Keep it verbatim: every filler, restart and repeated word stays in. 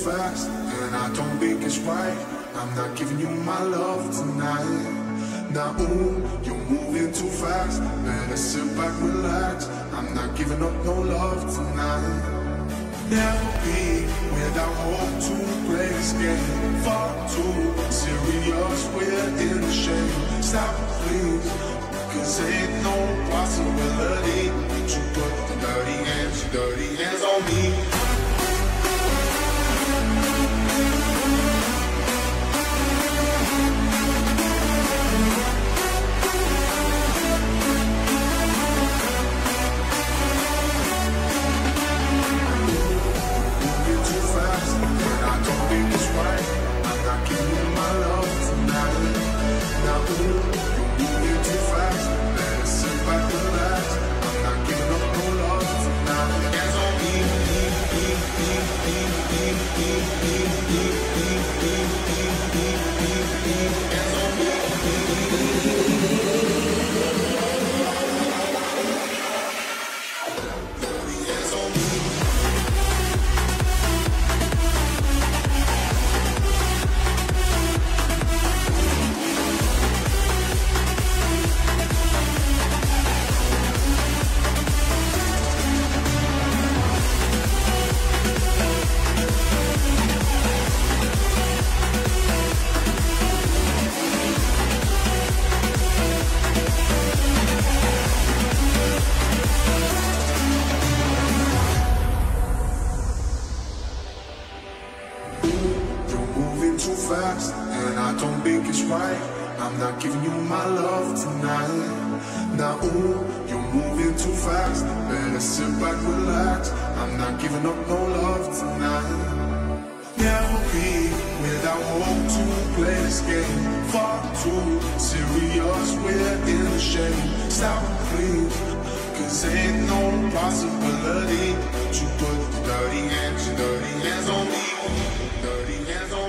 fast, and I don't think it's right. I'm not giving you my love tonight. Now ooh, you're moving too fast. Better sit back, relax. I'm not giving up no love tonight. Never be without hope to play this game. Far too serious, we're in the shade. Stop please, cause ain't no possibility to put the dirty hands, dirty hands on me. Fast, and I don't think it's right. I'm not giving you my love tonight. Now ooh, you're moving too fast. Better sit back, relax. I'm not giving up no love tonight. Never be without hope to play this game. Far too serious, we're in the shade. Stop please, cause ain't no possibility to put the dirty hands, dirty hands on me. Dirty hands on me.